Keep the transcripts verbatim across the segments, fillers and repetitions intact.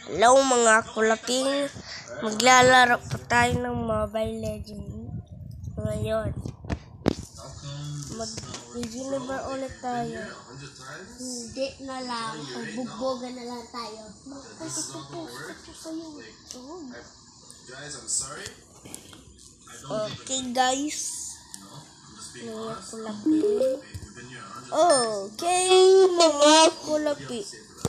Hello mga kulaping, maglalaro pa tayo ng Mobile Legends ngayon. Mag-Univer ulit tayo. Hindi na lang, bugbogan na lang tayo. Okay guys, mga kulaping. Okay mga kulaping.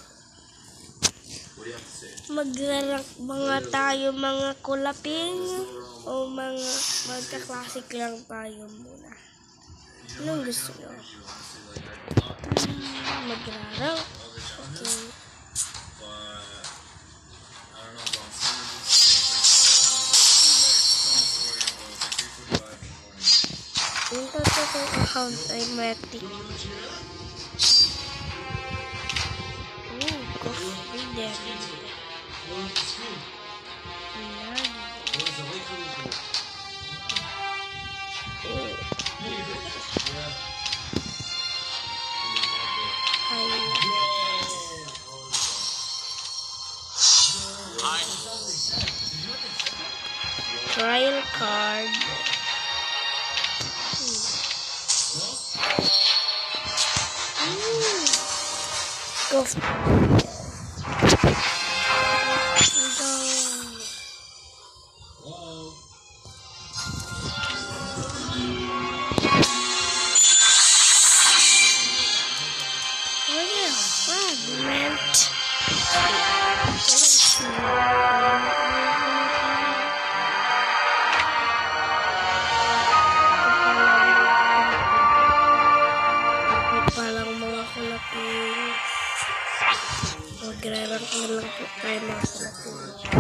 Maglarank mga tayo mga kulaping o mga magka-classic lang tayo muna. Anong gusto nyo? Hmm, maglarank. Okay. Yung totoong account ay Matic. Oh, coffee there. Trial card. Hmm. Go. Magre-rank na lang po tayo mga kulaping.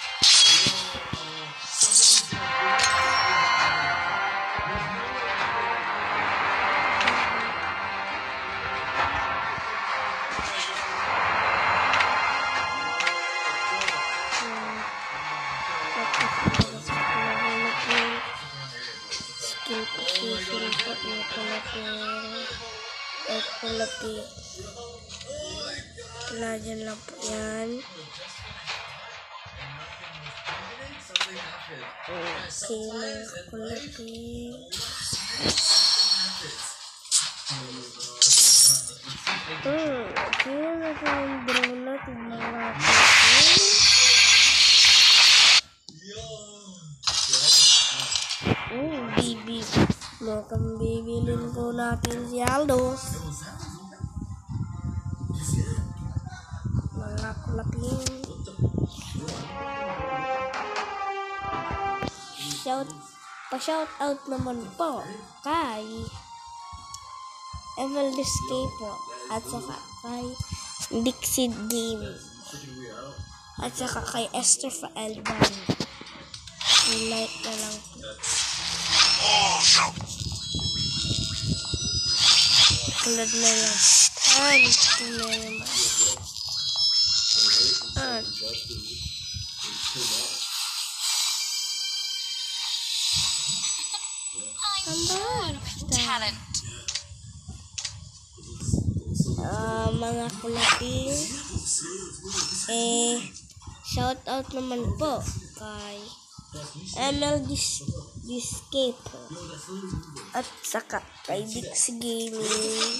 Skill position po ng kulaping. At kulaping. Wala dyan lang po yan. Okay, mga kulaping. Hmm, kaya na sa yung drone natin mga kulaping. Hmm, bibi. Mukhang bibilin po natin si Aldo. Mga kulaping. Shout, pa-shout out naman po kay Evel Escape po at saka kay Dixie Game at saka kay Esther Faelban. I-like na lang po. Tulad na yan. Ay, ito na naman. Ah. Talent. Uh, mga kulaping, eh, shout out naman po kay M L Escape at saka kay Dixie Gaming.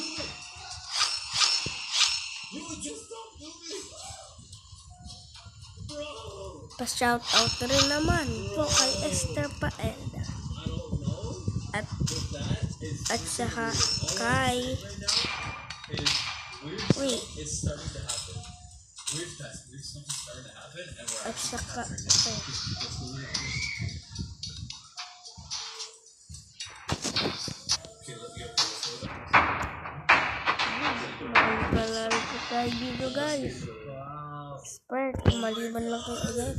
Pa-shout out rin naman po kay Esther Faelban at at saka kay wait at saka okay. Magpalaro po tayo dito guys. Expert, maliban lang kayo agad.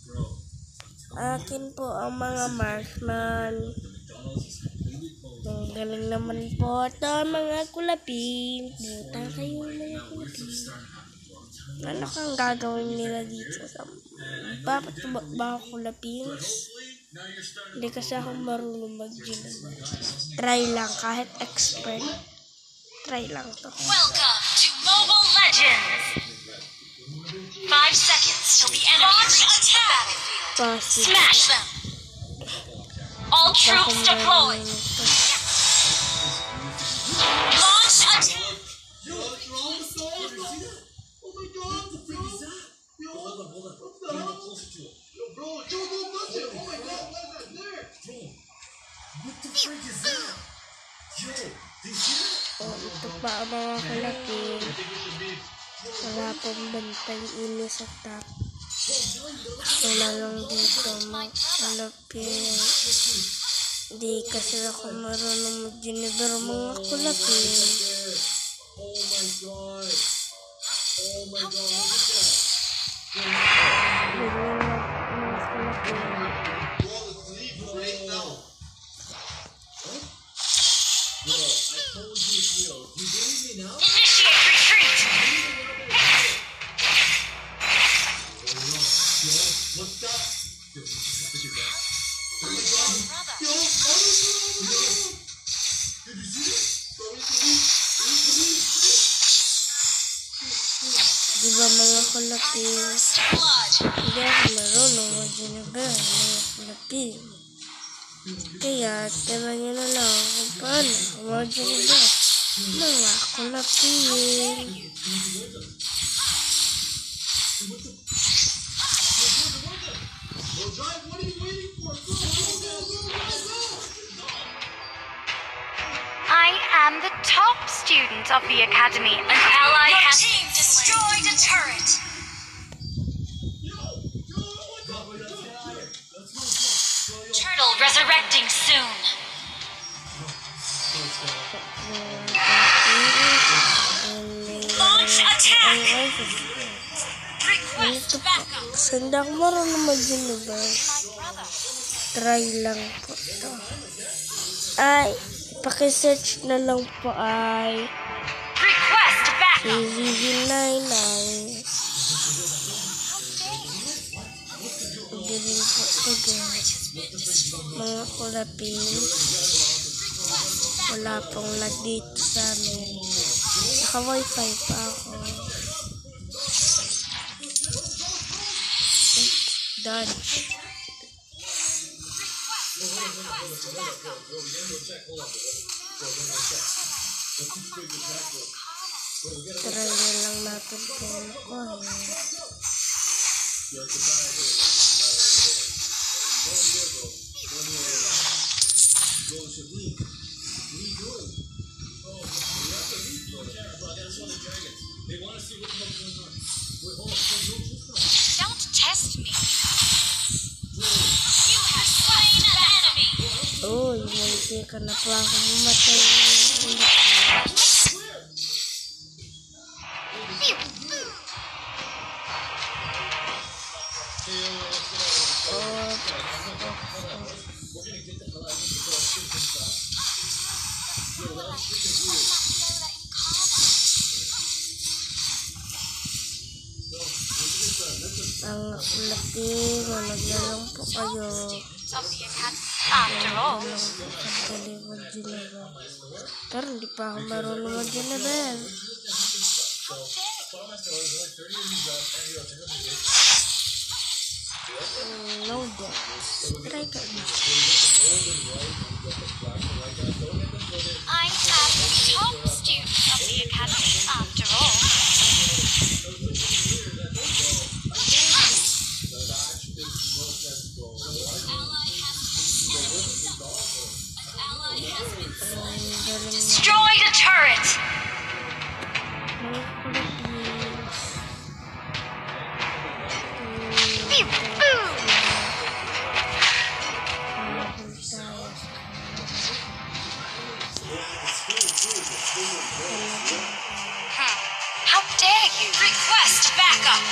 Akin po ang mga marksman. Ang galing naman po ito mga kulaping. Buta kayo mga kulaping. Ano kang gagawin nila dito? Bakit ba, ba ako kulaping? Hindi kasi ako marunong mag-gym. Try lang kahit expert. Try lang to. Welcome to Mobile Legends! Five seconds till the enemy reaches the battlefield. Passive. Smash them! All troops deployed! Launch attack! Oh, ito pa ang mga kalapin. Wala pong bantay ini sa top. Ako na lang dito mga kalapin. Hindi kasi ako marunong mag-deliver mga kalapin. Initiate retreat! Diba mga kalapin? First blood! Hindi ako marunong mag-deliver mga kalapin. Kaya tira nyo na lang kung paano ako mag-deliver mga kalapin. I am the top student of the academy. An ally Your has team destroyed a turret. Turtle resurrecting soon. Launch attack. Request backup. Sanda ako marunong mag-deliver. My brother. Try lang po ito. Ay, pakisearch na lang po ay Request backup. C Z V nine nine. Hindi rin po ito guys. Mga kulapin. Wala pong lag dito sa amin. Naka wifi pa ako. Dodge. Try na lang natin kung ano ko. Don't test me. You have slain an enemy. Oh, hindi ka na pa ako mamatay. Ang kulapin, manag na lang po kayo. Of the academy. After all, Pagdali mag-deliver. Pero hindi pa ako marunong mag-deliver. Mm, no doubt. Try ka na. I am the top student of the academy. After all, destroyed a turret. Mga kulapin. Pew, pew. Hmm. How dare you request backup?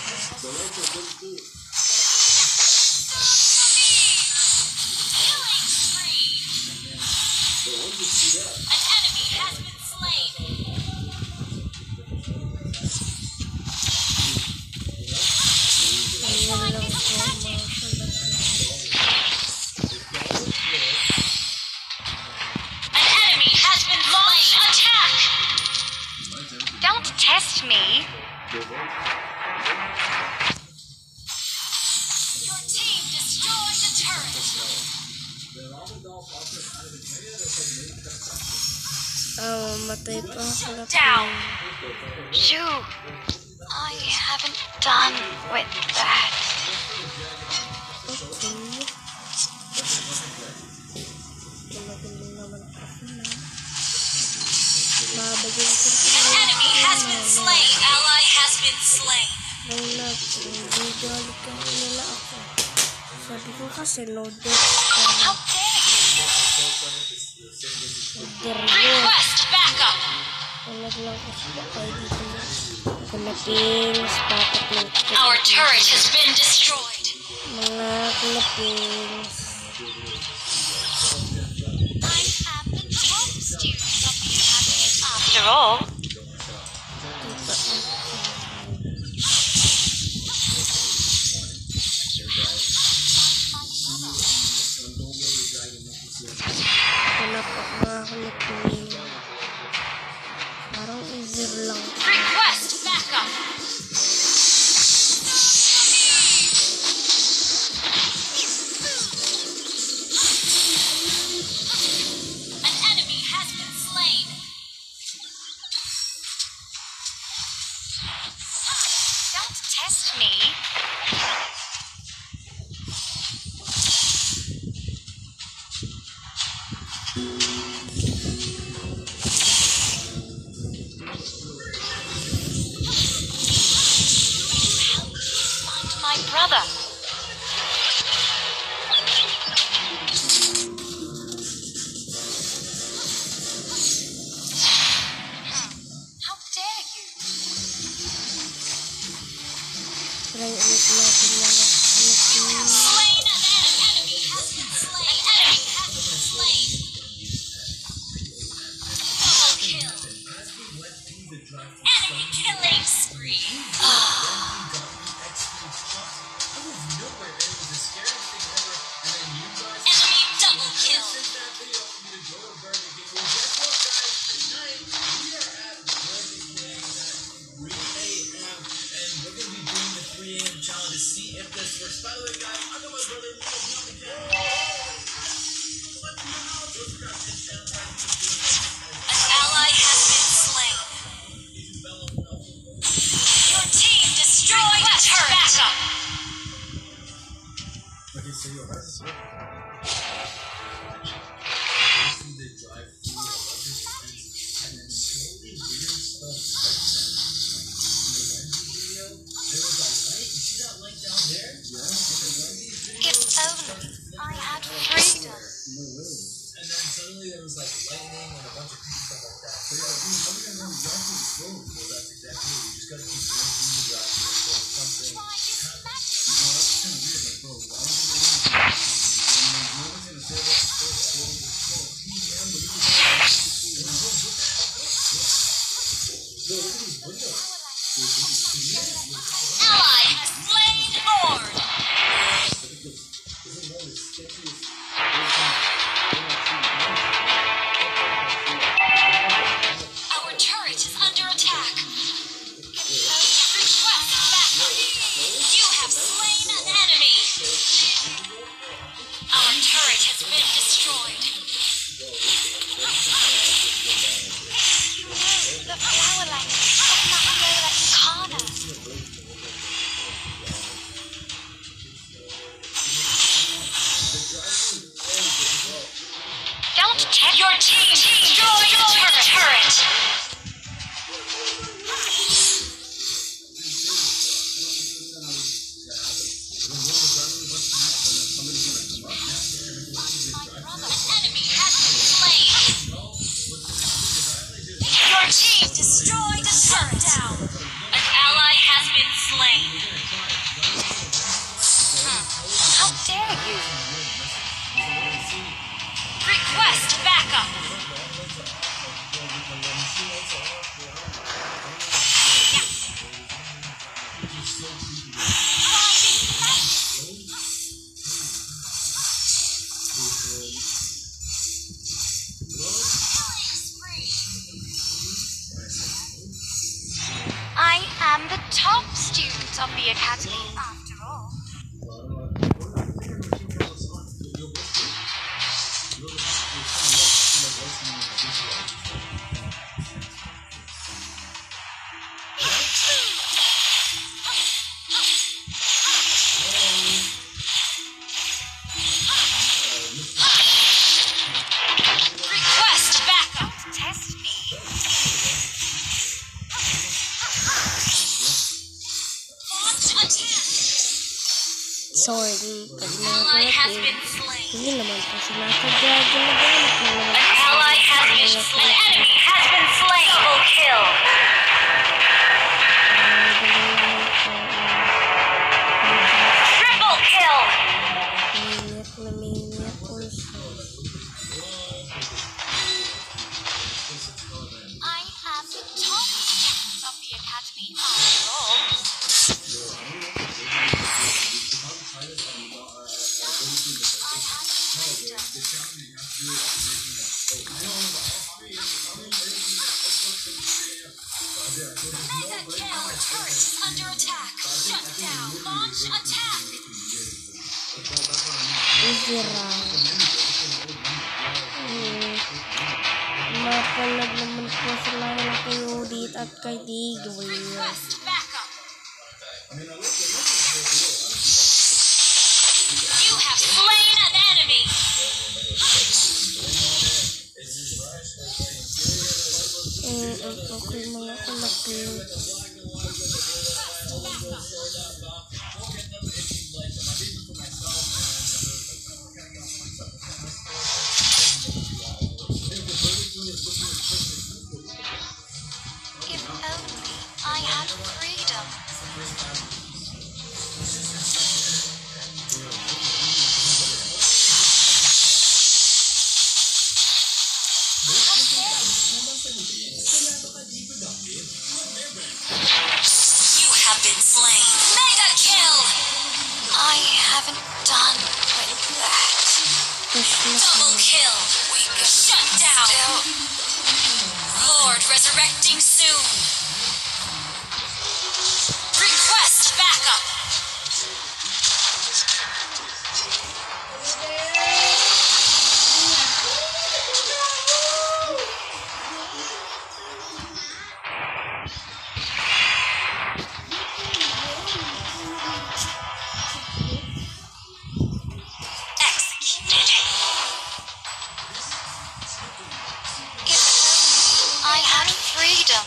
Killing spree. An enemy has been slain. Ayun lang po mga kulapin. An enemy has been launched. Attack! Don't test me. Ah, mamatay pa ako na Down. You. I haven't done with that. Okay. Gumagaling naman ako na. Babagyan ko rin. Enemy has been slain. Ally has been slain. Wala, nagdidali ka nila ako. Sabi ko kasi no death ka na. How dare you? Nagdirgo. Request backup. Walag lang kasi bakay dito na. Kulapings, papaklot. Our turret has been destroyed. Mga kulapings. I am the top student of the academy after all. Wala pa mga kulaping. Parang easy lang. Request backup. An enemy has been slain. Don't test me. Find my brother. How dare you? Try ulit natin mga kulaping. Slain an enemy has been slain. An enemy has been slain. Double kill. Enemy killing spree. Enemy double kill. An ally has been slain. Your team destroyed a turret. Backup. If only I had freedom. Why is that? Ally has slain Lord. Our turret is under attack. Request backup. You have slain an enemy. Our turret has been destroyed. The flower language of Nahiola Kana. Don't test your team. Destroy the turret. An enemy has been slain. Your team destroyed a turret. Down. An ally has been slain. Hmm. How dare you? Request backup. I am the top student of the academy after all. sword. Pag mga Ally has kulaping, been slain. hindi naman po sinasadya ginagamit mo naman An ally has been slain. An enemy has been slain. Double kill. Triple kill. Maniac na maniac also. I am the top student of the academy after all. Mega kill. Turret is under attack. Shut down. Launch attack. Easy round. Hmm. Mapalag naman po sila kay Udit at kay Digway. Request backup. You have slain an enemy. Eh, okay mga kulaping. If only I had freedom. You have been slain. Mega kill. I haven't done with that. Push na Double sila. kill. We can shut down. Still. Lord resurrecting soon. Request backup. Executed. If only I had freedom.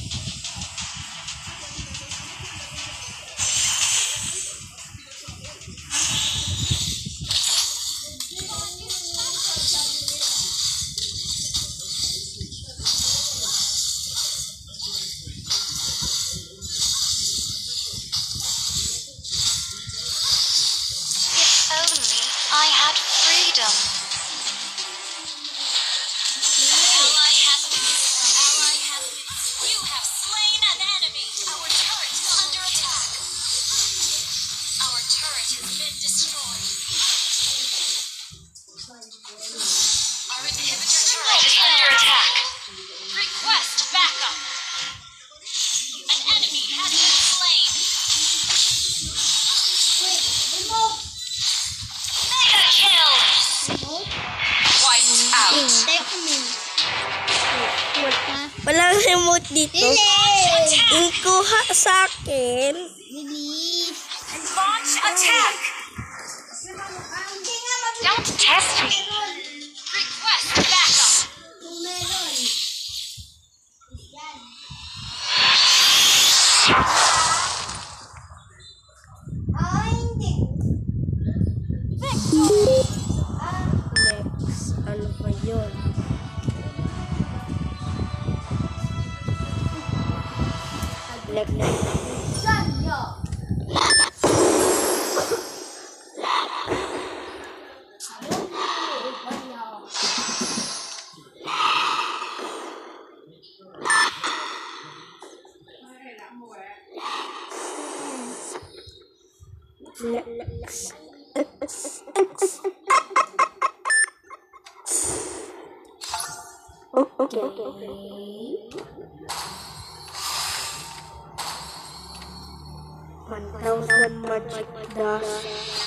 If only I had freedom. Ally has been Ally has been You have slain an enemy. Our turret is under attack. Our turret has been destroyed. Our inhibitor turret is under attack. Request backup. An enemy has been slain. Mega kill. Wiped out. Walang remote dito. Yung kuha sa akin. Launch attack. Don't test me. Request backup. Next, ano ba yun? Next, next. Next. Okay. one thousand magic dust.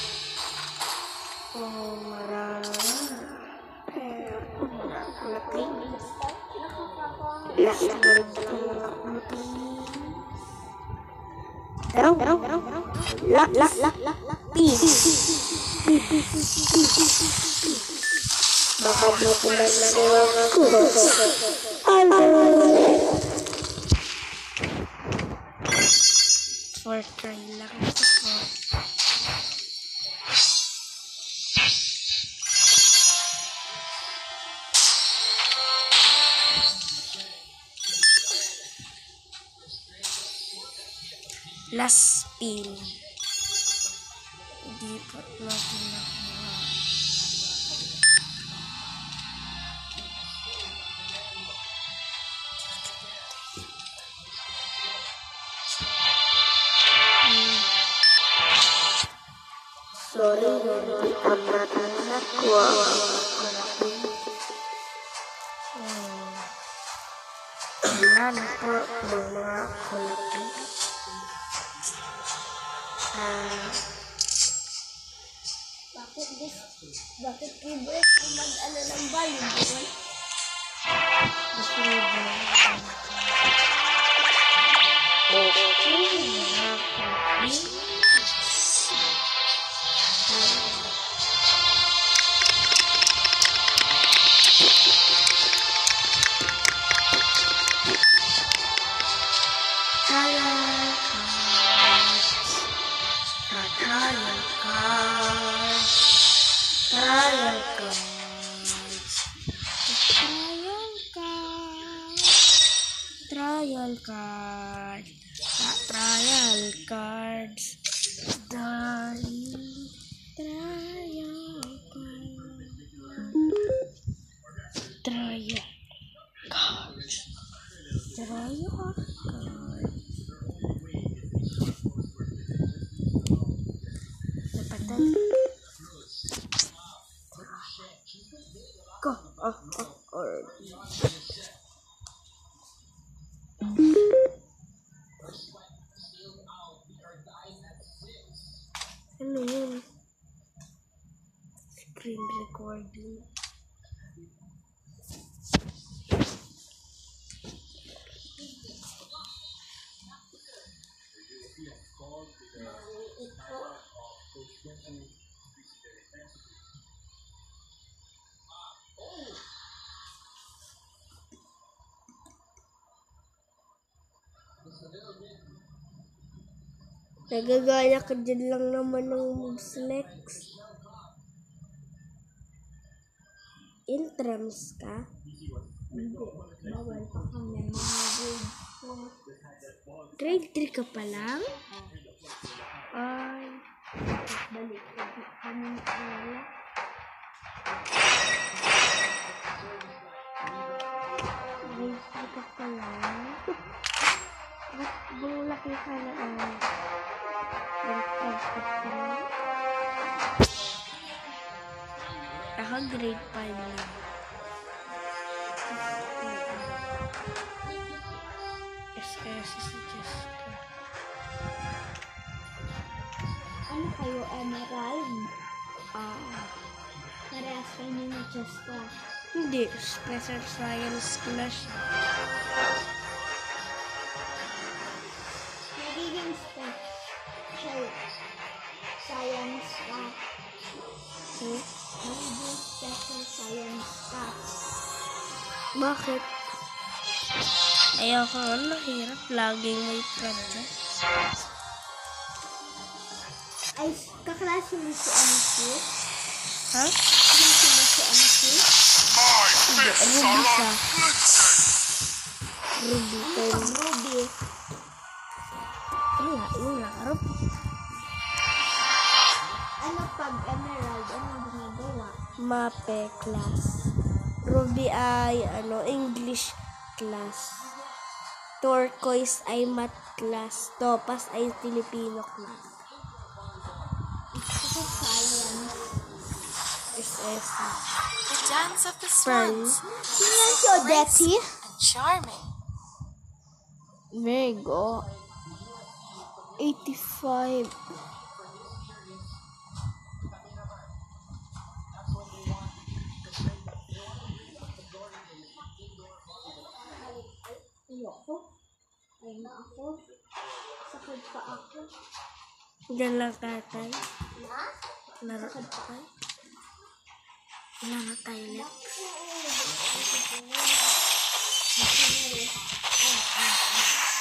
Oh, marami. Malaki. Last na rin talaga. Daw, daw, daw. La, la, la, la, la. Baka mapunan na niwang ako. Ano? For try lang ito po. last spin. Hindi pa natin nakuha. Hmm. Sorry, hindi pa natin nakuha. Hmm. Yan po mga kulay. Ah, Bakit gusto, bakit favorite ko mag-ano ng volleyball? gusto niyo ba? Okay, mga kulay. Trial cards. Trial cards. Trial cards. Trial cards. Trial cards. Trial cards. Darling. Trial cards. Trial cards. Trial cards. Napatay. Go. Oh, oh, oh. Ano yun? Screen recording. Nagagaya ka dyan lang naman ng moves next. Intrams ka? Hindi. Bawal pa kami mga grade four. Grade three ka pa lang? Ay. Balik kami na wala. Grade three ka pa lang? Ba't bang laki ka na ang intrams ka pa lang? Ako grade five lang. S S si Jessica. Ano kayo, Emerald? Ah, Parehas kayo ni Jessica. hindi. Special Science class. Nagiging special science ka. Hmm? Nagiging special science ka. Bakit? Ayoko nga, mahirap. Laging may project. Ay, kaklase mo si M C? Ha? Kaklase mo si M C? Hindi, Ruby siya. Ruby. Ano pag Ruby? Wala, yung larap. Ano pag Emerald? Anong ginagawa? Mape class. Ruby ay, ano, English class. Turquoise ay math class. Topaz ay Filipino class. Ito science. S S. The dance of the Fern. swans. Sino si Odette? And charming. Virgo. eighty-five. Ayoko. Ay na ako. Sakad pa ako. Diyan lang tatay. Na? Laro ka tayo. Laro tayo next. Ay, ay, ay.